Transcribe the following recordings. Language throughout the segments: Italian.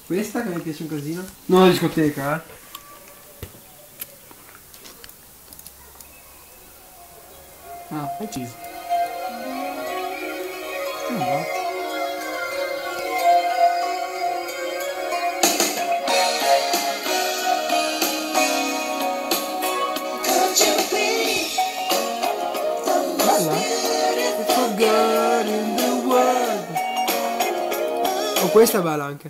Questa che mi piace un casino. Non la discoteca, Ah, preciso. Oh, questa è bella anche.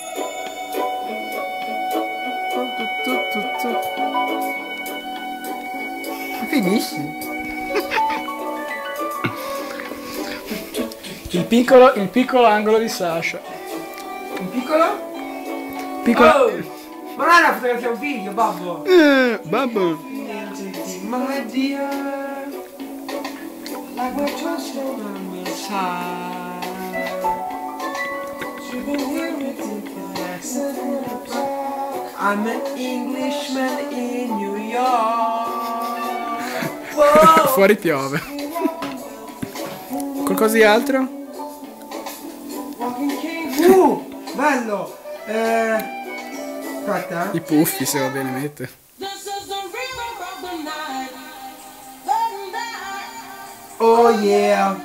Finisci. Il piccolo angolo di Sasha. Un piccolo? Piccolo. Oh! Ma non è una fotografia, è un video, babbo. Babbo. My dear, like we're just on the side. I'm an Englishman in New York. Wow. Fuori piove. Qualcosa di altro? Bello. Aspetta. I puffi, se va bene, mette. Oh yeah.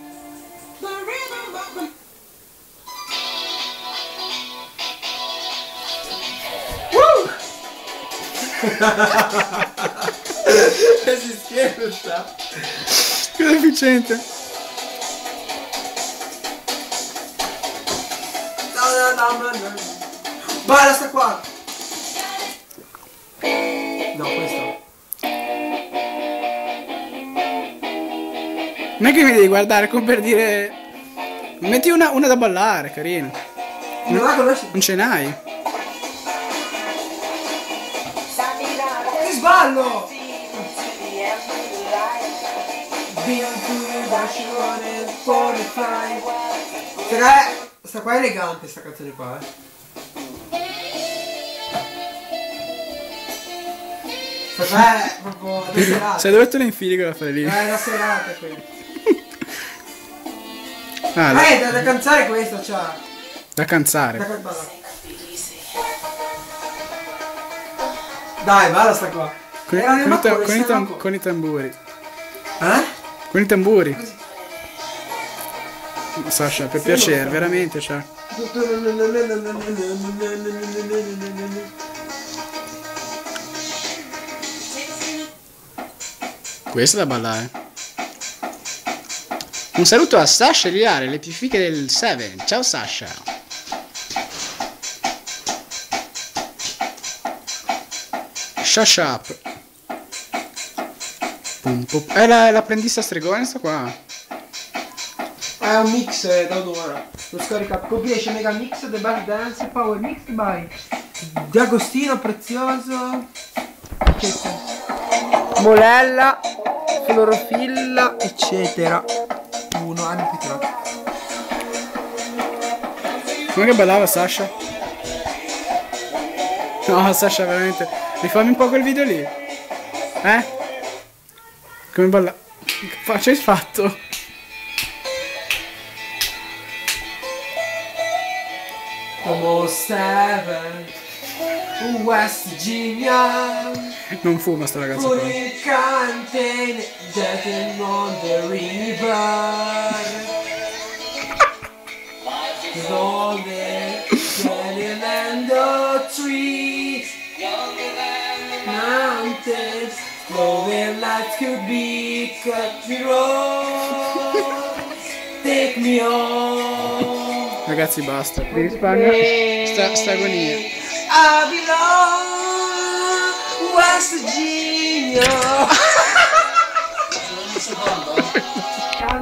Che si scherza. Che efficiente. No. Vai, sta qua. No, questo. Non è che mi devi guardare come per dire... Metti una da ballare, carina. Non la conosci? Non ce n'hai. Che sballo! Sta qua è elegante, sta canzone qua, Sta qua è proprio da serata. Se dove te la infili quella fare lì? È da serata quella. Ah, Da cantare questa, c'ha. da canzare. Da cantare. Dai, balla sta qua. Con i tamburi. Eh? Con i tamburi. Sasha, per piacere, veramente, cioè. Questa è da ballare. Un saluto a Sasha Liare, le più fighe del 7. Ciao Sasha. Shush up. È l'apprendista stregone sta qua. È un mix da un'ora. Lo scarica Copiesce Mega Mix The Back Dance Power Mix by D'Agostino Prezioso, eccetera. Molella, Florofilla, eccetera. Uno, hanno più troppo. Come che ballava Sasha? No, Sasha, veramente. Rifammi un po' quel video lì. Come balla? Che faccia hai fatto? Almost 7 West Virginia. Non fuma sta ragazza qua. Contain jetting on the river. Golden and the trees, mountains, flowing lights could be country roads. Take me on. Ragazzi, basta. Mi risparmio sta agonia. I belong West Virginia.